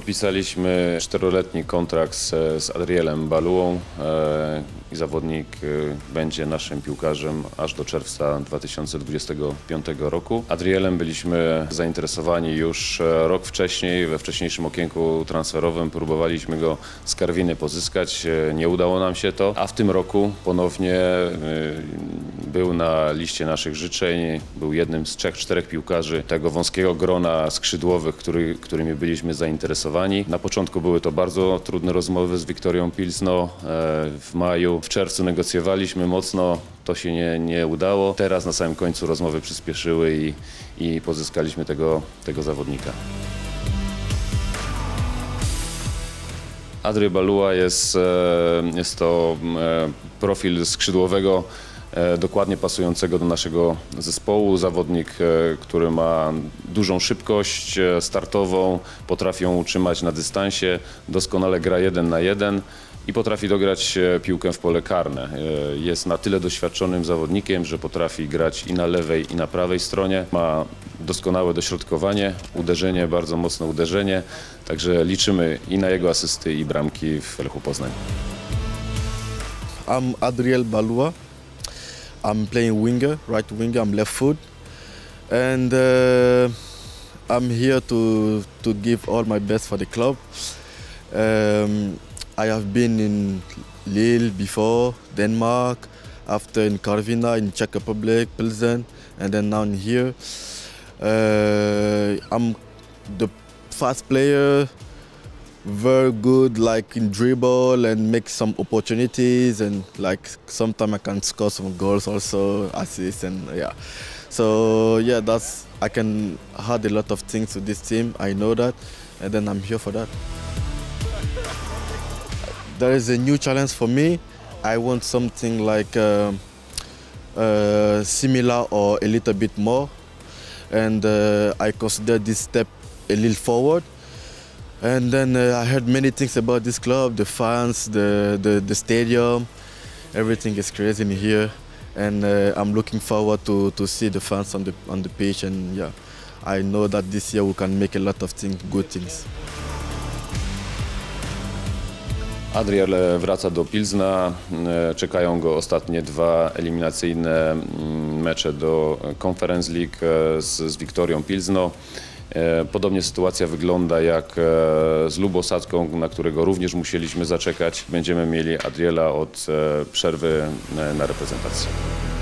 Podpisaliśmy 4-letni kontrakt z Adrielem Baluą i zawodnik będzie naszym piłkarzem aż do czerwca 2025 roku. Adrielem byliśmy zainteresowani już rok wcześniej, we wcześniejszym okienku transferowym próbowaliśmy go z Karwiny pozyskać, nie udało nam się to, a w tym roku ponownie był na liście naszych życzeń, był jednym z 3-4 piłkarzy tego wąskiego grona skrzydłowych, którymi byliśmy zainteresowani. Na początku były to bardzo trudne rozmowy z Wiktorią Pilzno. W maju, w czerwcu negocjowaliśmy mocno, to się nie udało. Teraz na samym końcu rozmowy przyspieszyły i pozyskaliśmy tego zawodnika. Adriel Balua jest to profil skrzydłowego dokładnie pasującego do naszego zespołu. Zawodnik, który ma dużą szybkość startową, potrafi ją utrzymać na dystansie, doskonale gra 1 na 1 i potrafi dograć piłkę w pole karne. Jest na tyle doświadczonym zawodnikiem, że potrafi grać i na lewej, i na prawej stronie. Ma doskonałe dośrodkowanie, uderzenie, bardzo mocne uderzenie, także liczymy i na jego asysty, i bramki w Lechu Poznań. I'm Adriel Balua. I'm playing winger, right winger, I'm left foot. And I'm here to give all my best for the club. I have been in Lille before, Denmark, after in Karvina, in Czech Republic, Pilsen, and then now in here. I'm the fast player, very good like in dribble and make some opportunities, and like sometimes I can score some goals also, assists, and yeah. So yeah, I can add a lot of things to this team, I know that, and then I'm here for that. There is a new challenge for me. I want something like similar or a little bit more, and I consider this step a little forward. And then I heard many things about this club, the fans, the stadium, everything is crazy in here, and I'm looking forward to see the fans on the pitch, and yeah, I know that this year we can make a lot of good things. Adriel wraca do Pilzna, czekają go ostatnie 2 eliminacyjne mecze do Conference League z Wiktorią Pilzno. Podobnie sytuacja wygląda jak z Lubosadzką, na którego również musieliśmy zaczekać. Będziemy mieli Adriela od przerwy na reprezentację.